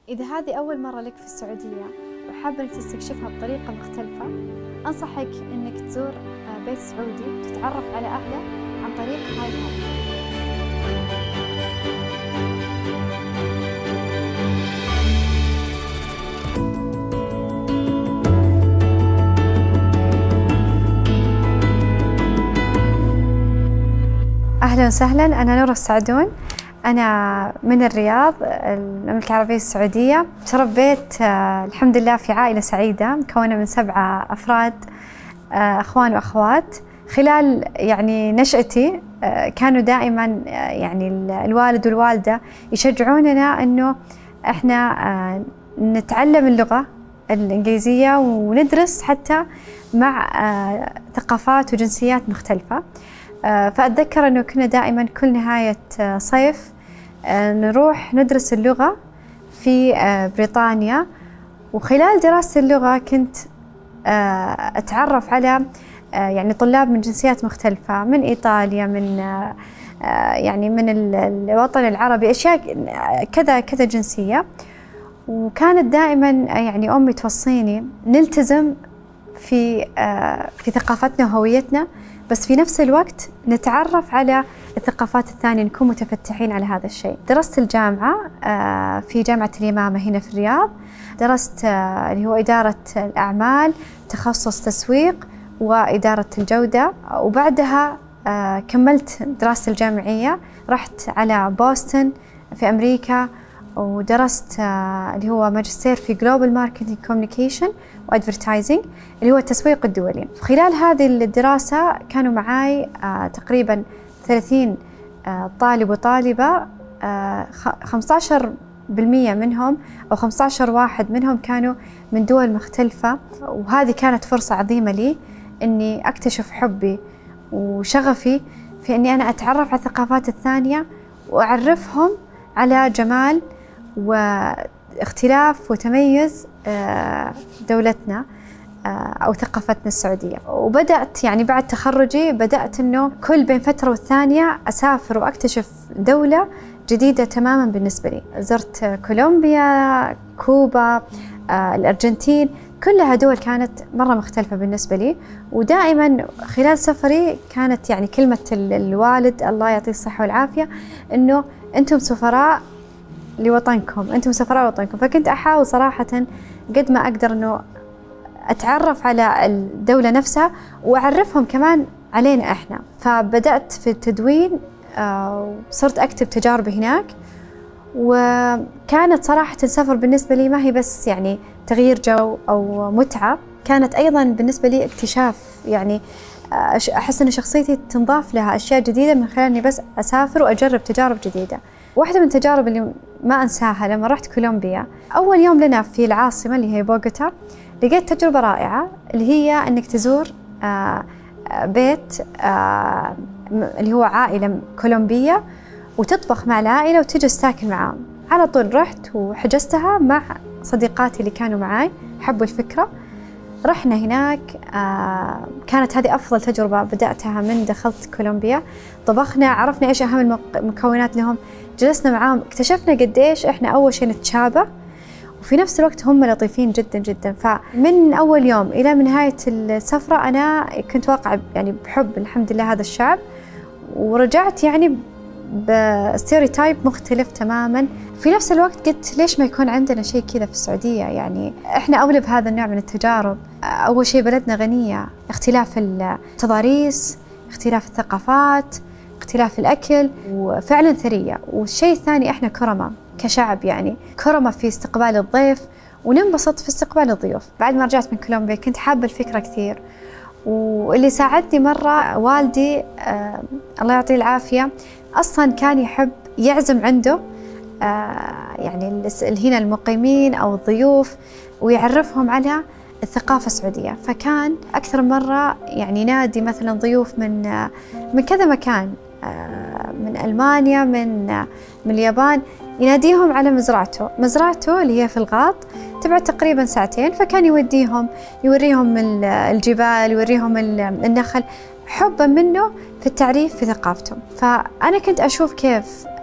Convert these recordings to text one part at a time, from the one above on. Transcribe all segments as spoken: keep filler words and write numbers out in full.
إذا هذه أول مرة لك في السعودية وحابة إنك تستكشفها بطريقة مختلفة، أنصحك إنك تزور بيت سعودي وتتعرف على أهله عن طريق هاي الهوم. أهلا وسهلا، أنا نورة السعدون، أنا من الرياض المملكة العربية السعودية. تربيت الحمد لله في عائلة سعيدة مكونة من سبعة أفراد، أخوان وأخوات. خلال يعني نشأتي كانوا دائما يعني الوالد والوالدة يشجعوننا إنه إحنا نتعلم اللغة الإنجليزية وندرس حتى مع ثقافات وجنسيات مختلفة. فأتذكر أنه كنا دائما كل نهاية صيف نروح ندرس اللغة في بريطانيا، وخلال دراسة اللغة كنت أتعرف على يعني طلاب من جنسيات مختلفة، من إيطاليا، من يعني من الوطن العربي، أشياء كذا كذا جنسية. وكانت دائما يعني أمي توصيني نلتزم في في ثقافتنا وهويتنا، بس في نفس الوقت نتعرف على الثقافات الثانية، نكون متفتحين على هذا الشيء. درست الجامعة في جامعة اليمامة هنا في الرياض، درست اللي هو إدارة الأعمال، تخصص تسويق وإدارة الجودة، وبعدها كملت دراستي الجامعية، رحت على بوسطن في أمريكا ودرست اللي هو ماجستير في Global Marketing Communication وAdvertising اللي هو التسويق الدولي. خلال هذه الدراسة كانوا معاي تقريبا ثلاثين طالب وطالبة، خمسة عشر بالمئة منهم أو خمسة عشر واحد منهم كانوا من دول مختلفة، وهذه كانت فرصة عظيمة لي إني أكتشف حبي وشغفي في إني أنا أتعرف على الثقافات الثانية وأعرفهم على جمال واختلاف وتميز دولتنا أو ثقافتنا السعودية. وبدأت يعني بعد تخرجي بدأت إنه كل بين فترة والثانية أسافر وأكتشف دولة جديدة تماماً بالنسبة لي. زرت كولومبيا، كوبا، الأرجنتين، كلها دول كانت مرة مختلفة بالنسبة لي. ودائماً خلال سفري كانت يعني كلمة الوالد الله يعطيه الصحة والعافية إنه أنتم سفراء لوطنكم، أنتم سفراء وطنكم. فكنت أحاول صراحة قد ما أقدر أنه أتعرف على الدولة نفسها وأعرفهم كمان علينا إحنا. فبدأت في التدوين، وصرت أكتب تجاربي هناك، وكانت صراحة السفر بالنسبة لي ما هي بس يعني تغيير جو أو متعة، كانت أيضا بالنسبة لي اكتشاف. يعني أحس أن شخصيتي تنضاف لها أشياء جديدة من خلال أني بس أسافر وأجرب تجارب جديدة. واحدة من التجارب اللي ما أنساها لما رحت كولومبيا، أول يوم لنا في العاصمة اللي هي بوغوتا، لقيت تجربة رائعة اللي هي أنك تزور بيت اللي هو عائلة كولومبية وتطبخ مع العائلة وتجلس تاكل معاهم. على طول رحت وحجزتها مع صديقاتي اللي كانوا معاي، حبوا الفكرة. رحنا هناك، كانت هذه أفضل تجربة بدأتها من دخلت كولومبيا. طبخنا، عرفنا إيش أهم المكونات لهم، جلسنا معاهم، اكتشفنا قديش إحنا أول شيء نتشابه، وفي نفس الوقت هم لطيفين جدا جدا. فمن أول يوم إلى من نهاية السفرة أنا كنت واقعة يعني بحب الحمد لله هذا الشعب، ورجعت يعني بستيريوتايب مختلف تماما. في نفس الوقت قلت ليش ما يكون عندنا شيء كذا في السعودية؟ يعني إحنا أولى بهذا النوع من التجارب. أول شيء بلدنا غنية، اختلاف التضاريس، اختلاف الثقافات، اختلاف الأكل، وفعلا ثرية. والشيء الثاني إحنا كرمة كشعب، يعني كرمة في استقبال الضيف، وننبسط في استقبال الضيوف. بعد ما رجعت من كولومبيا كنت حابة الفكرة كثير، واللي ساعدني مرة والدي آه الله يعطيه العافية، أصلا كان يحب يعزم عنده آه يعني هنا المقيمين أو الضيوف ويعرفهم على الثقافة السعودية. فكان أكثر مرة يعني ينادي مثلا ضيوف من آه من كذا مكان، آه من ألمانيا، من آه من اليابان، يناديهم على مزرعته. مزرعته اللي هي في الغاط تبعد تقريبا ساعتين، فكان يوديهم يوريهم الجبال، يوريهم النخل، حبا منه في التعريف في ثقافته. فأنا كنت أشوف كيف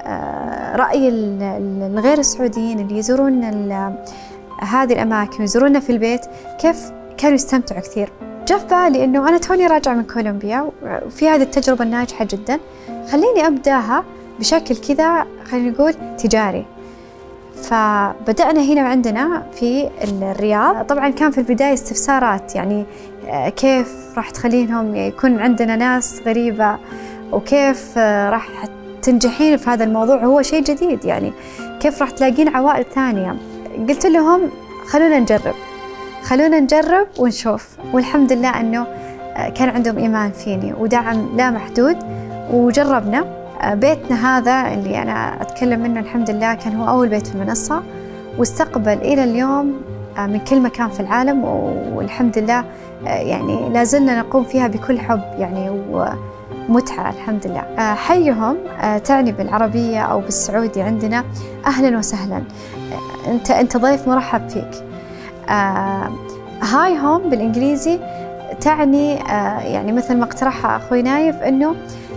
رأي الغير السعوديين اللي يزورون هذه الأماكن ويزوروننا في البيت كيف كانوا يستمتعوا كثير. جاء في بالي إنه أنا توني راجعة من كولومبيا وفي هذه التجربة الناجحة جدا، خليني أبدأها بشكل كذا خلينا نقول تجاري. فبدأنا هنا عندنا في الرياض. طبعا كان في البداية استفسارات، يعني كيف راح تخلينهم يكون عندنا ناس غريبة، وكيف راح تنجحين في هذا الموضوع، هو شيء جديد، يعني كيف راح تلاقين عوائل ثانية. قلت لهم خلونا نجرب خلونا نجرب ونشوف، والحمد لله أنه كان عندهم إيمان فيني ودعم لا محدود، وجربنا. بيتنا هذا اللي أنا أتكلم منه الحمد لله كان هو أول بيت في المنصة، واستقبل إلى اليوم من كل مكان في العالم، والحمد لله يعني لازلنا نقوم فيها بكل حب يعني ومتعة الحمد لله. حيهم تعني بالعربية أو بالسعودي عندنا أهلا وسهلا، أنت أنت ضيف مرحب فيك. هاي هوم بالإنجليزي تعني يعني مثل ما اقترحها أخوي نايف إنه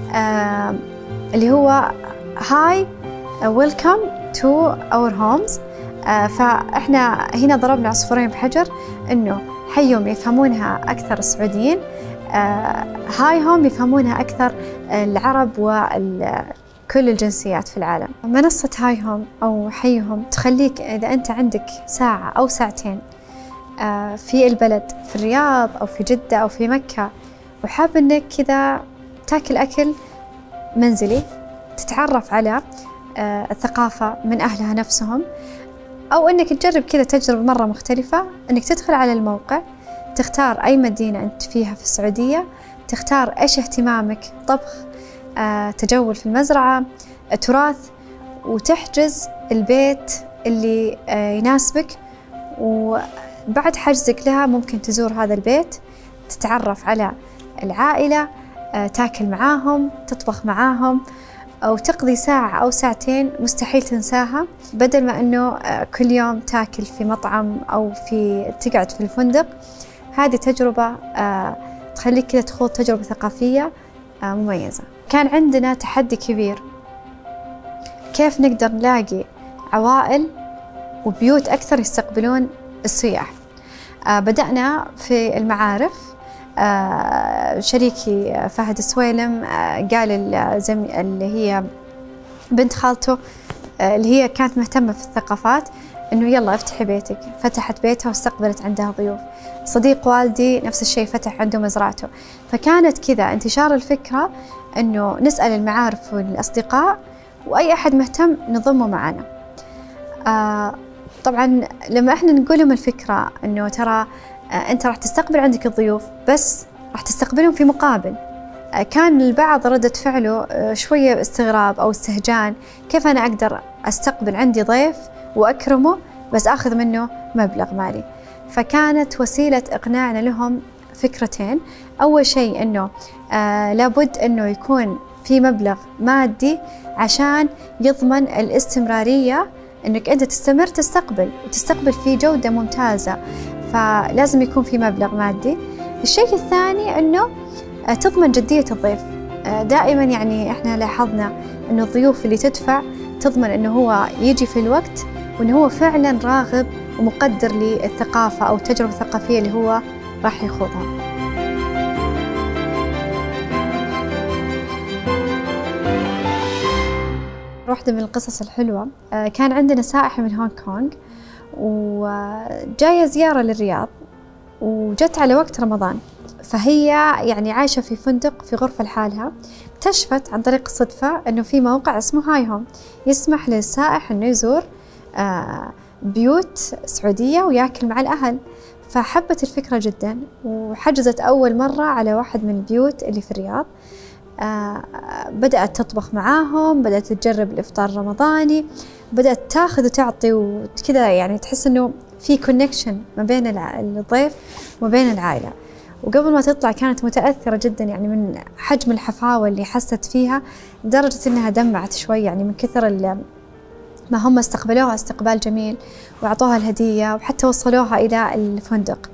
اللي هو هاي ويلكم تو اور هومز. فإحنا هنا ضربنا عصفورين بحجر، إنه حيهم يفهمونها أكثر السعوديين، هاي هوم يفهمونها أكثر العرب وكل الجنسيات في العالم. منصة هاي هوم أو حيهم تخليك إذا أنت عندك ساعة أو ساعتين في البلد، في الرياض أو في جدة أو في مكة، وحاب إنك كذا تاكل أكل منزلي، تتعرف على الثقافة من أهلها نفسهم، أو إنك تجرب كذا تجربة مرة مختلفة، إنك تدخل على الموقع، تختار أي مدينة أنت فيها في السعودية، تختار إيش اهتمامك، طبخ، تجول في المزرعة، تراث، وتحجز البيت اللي يناسبك. وبعد حجزك لها ممكن تزور هذا البيت، تتعرف على العائلة، تاكل معاهم، تطبخ معاهم، أو تقضي ساعة أو ساعتين مستحيل تنساها، بدل ما أنه كل يوم تاكل في مطعم أو في تقعد في الفندق. هذه تجربة تخليك كذا تخوض تجربة ثقافية مميزة. كان عندنا تحدي كبير، كيف نقدر نلاقي عوائل وبيوت أكثر يستقبلون السياح. بدأنا في المعارف، آه شريكي فهد السويلم آه قال الزمي اللي هي بنت خالته آه اللي هي كانت مهتمة في الثقافات إنه يلا افتحي بيتك، فتحت بيتها واستقبلت عندها ضيوف. صديق والدي نفس الشيء فتح عنده مزرعته. فكانت كذا انتشار الفكرة إنه نسأل المعارف والأصدقاء وأي أحد مهتم نضمه معنا. آه طبعا لما احنا نقول لهم الفكرة إنه ترى أنت راح تستقبل عندك الضيوف، بس راح تستقبلهم في مقابل، كان البعض ردة فعله شوية استغراب أو استهجان، كيف أنا أقدر أستقبل عندي ضيف وأكرمه بس أخذ منه مبلغ مالي. فكانت وسيلة إقناعنا لهم فكرتين. أول شيء أنه آه لابد أنه يكون في مبلغ مادي عشان يضمن الاستمرارية، أنك أنت تستمر تستقبل وتستقبل في جودة ممتازة، فلازم يكون في مبلغ مادي. الشيء الثاني أنه تضمن جدية الضيف. دائما يعني إحنا لاحظنا أنه الضيوف اللي تدفع تضمن أنه هو يجي في الوقت، وأنه هو فعلا راغب ومقدر للثقافة أو التجربة الثقافية اللي هو راح يخوضها. واحدة من القصص الحلوة، كان عندنا سائحة من هونغ كونغ وجاية زيارة للرياض، وجت على وقت رمضان، فهي يعني عايشة في فندق في غرفة لحالها. اكتشفت عن طريق الصدفة أنه في موقع اسمه هاي هوم يسمح للسائح أنه يزور بيوت سعودية ويأكل مع الأهل، فحبت الفكرة جدا وحجزت أول مرة على واحد من البيوت اللي في الرياض. آه بدأت تطبخ معاهم، بدأت تجرب الإفطار الرمضاني، بدأت تاخذ وتعطي وكذا، يعني تحس إنه في كونكشن ما بين الضيف وما بين العائلة. وقبل ما تطلع كانت متأثرة جدا يعني من حجم الحفاوة اللي حست فيها، لدرجة إنها دمعت شوي يعني من كثر ما هم استقبلوها استقبال جميل وأعطوها الهدية وحتى وصلوها إلى الفندق.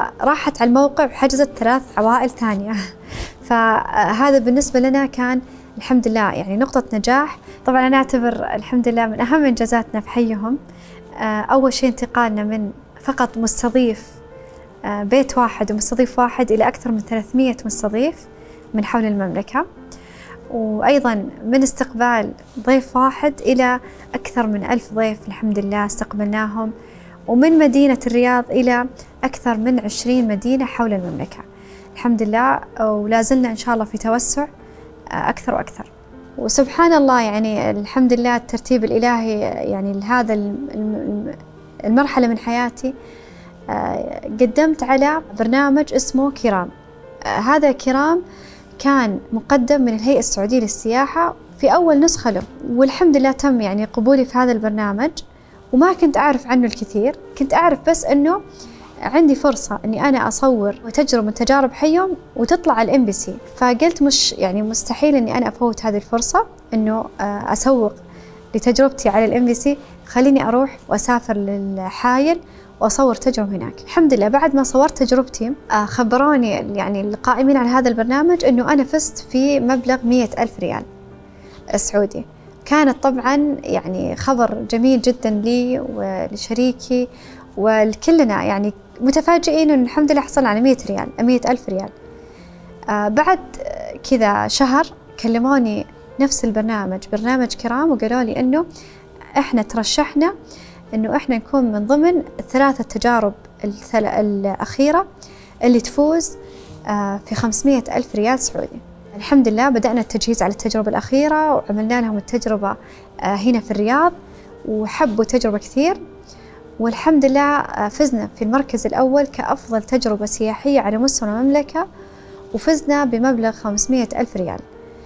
فراحت على الموقع وحجزت ثلاث عوائل ثانية. فهذا بالنسبة لنا كان الحمد لله يعني نقطة نجاح. طبعا أنا أعتبر الحمد لله من أهم إنجازاتنا في حيهم أول شيء انتقالنا من فقط مستضيف بيت واحد ومستضيف واحد إلى أكثر من ثلاثمئة مستضيف من حول المملكة، وأيضا من استقبال ضيف واحد إلى أكثر من ألف ضيف الحمد لله استقبلناهم، ومن مدينة الرياض إلى أكثر من عشرين مدينة حول المملكة الحمد لله، ولا زلنا إن شاء الله في توسع أكثر وأكثر. وسبحان الله يعني الحمد لله الترتيب الإلهي يعني لهذا المرحلة من حياتي قدمت على برنامج اسمه كرام. هذا كرام كان مقدم من الهيئة السعودية للسياحة في أول نسخة له، والحمد لله تم يعني قبولي في هذا البرنامج، وما كنت أعرف عنه الكثير، كنت أعرف بس أنه عندي فرصة أني أنا أصور وتجربة من تجارب حيهم وتطلع على الإم بي سي، فقلت مش يعني مستحيل أني أنا أفوت هذه الفرصة أنه أسوق لتجربتي على الإم بي سي، خليني أروح وأسافر للحايل وأصور تجربة هناك. الحمد لله بعد ما صورت تجربتي خبروني يعني القائمين على هذا البرنامج أنه أنا فزت في مبلغ مئة ألف ريال سعودي. كانت طبعا يعني خبر جميل جدا لي ولشريكي ولكلنا، يعني متفاجئين أن الحمد لله حصلنا على مئة ريال مئة ألف ريال. آه بعد كذا شهر كلموني نفس البرنامج برنامج كرام وقالوا لي أنه إحنا ترشحنا أنه إحنا نكون من ضمن الثلاثة تجارب الأخيرة اللي تفوز آه في خمسمئة ألف ريال سعودي. الحمد لله بدأنا التجهيز على التجربة الأخيرة وعملنا لهم التجربة آه هنا في الرياض، وحبوا تجربة كثير، والحمد لله فزنا في المركز الأول كأفضل تجربة سياحية على مستوى المملكة، وفزنا بمبلغ خمسمئة ألف ريال.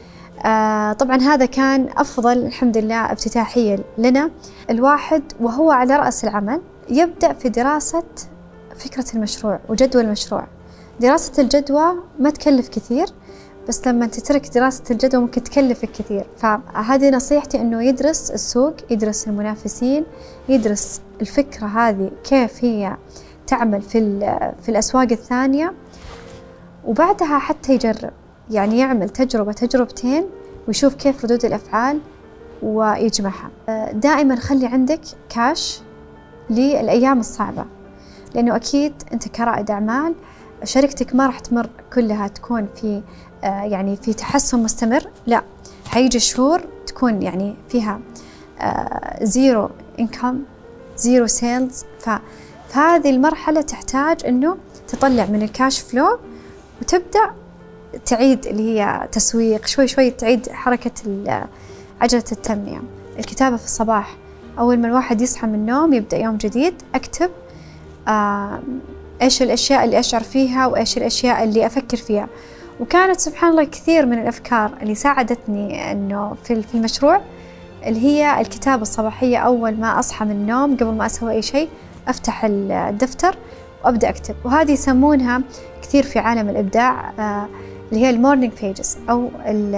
آه طبعا هذا كان أفضل الحمد لله افتتاحية لنا. الواحد وهو على رأس العمل يبدأ في دراسة فكرة المشروع وجدوى المشروع. دراسة الجدوى ما تكلف كثير، بس لما تترك دراسة الجدوى ممكن تكلفك كثير، فهذه نصيحتي إنه يدرس السوق، يدرس المنافسين، يدرس الفكرة هذه كيف هي تعمل في في الأسواق الثانية، وبعدها حتى يجرب، يعني يعمل تجربة تجربتين ويشوف كيف ردود الأفعال ويجمعها. دائما خلي عندك كاش للأيام الصعبة، لأنه أكيد أنت كرائد أعمال شركتك ما راح تمر كلها تكون في آه يعني في تحسن مستمر، لا حيجي شهور تكون يعني فيها آه زيرو إنكم زيرو سيلز، فهذه المرحلة تحتاج إنه تطلع من الكاش فلو وتبدأ تعيد اللي هي تسويق شوي شوي، تعيد حركة عجلة التنمية. الكتابة في الصباح، أول ما الواحد يصحى من النوم يبدأ يوم جديد، أكتب آه إيش الأشياء اللي أشعر فيها وإيش الأشياء اللي أفكر فيها. وكانت سبحان الله كثير من الأفكار اللي ساعدتني إنه في في المشروع اللي هي الكتابة الصباحية. أول ما أصحى من النوم قبل ما أسوي أي شيء أفتح الدفتر وأبدأ أكتب، وهذه يسمونها كثير في عالم الإبداع آه اللي هي المورنينج بيجز أو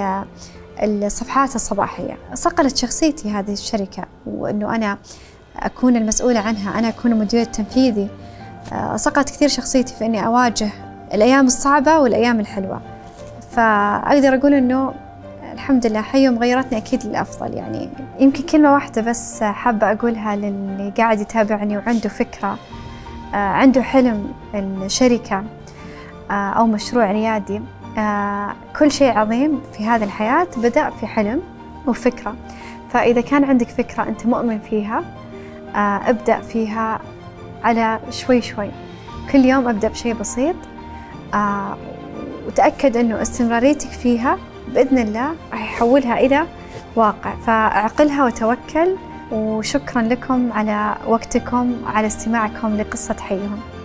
الصفحات الصباحية. صقلت شخصيتي هذه الشركة، وإنه أنا أكون المسؤولة عنها، أنا أكون المدير التنفيذي. صقلت كثير شخصيتي في إني أواجه الأيام الصعبة والأيام الحلوة. فأقدر أقول إنه الحمد لله حيهم غيرتني أكيد للأفضل. يعني يمكن كلمة واحدة بس حابة أقولها للي قاعد يتابعني وعنده فكرة، عنده حلم الشركة أو مشروع ريادي. كل شيء عظيم في هذه الحياة بدأ في حلم وفكرة، فإذا كان عندك فكرة أنت مؤمن فيها ابدأ فيها على شوي شوي، كل يوم أبدأ بشيء بسيط، آه وتأكد أنه استمراريتك فيها بإذن الله راح يحولها إلى واقع. فاعقلها وتوكل، وشكرا لكم على وقتكم وعلى استماعكم لقصة حيهم.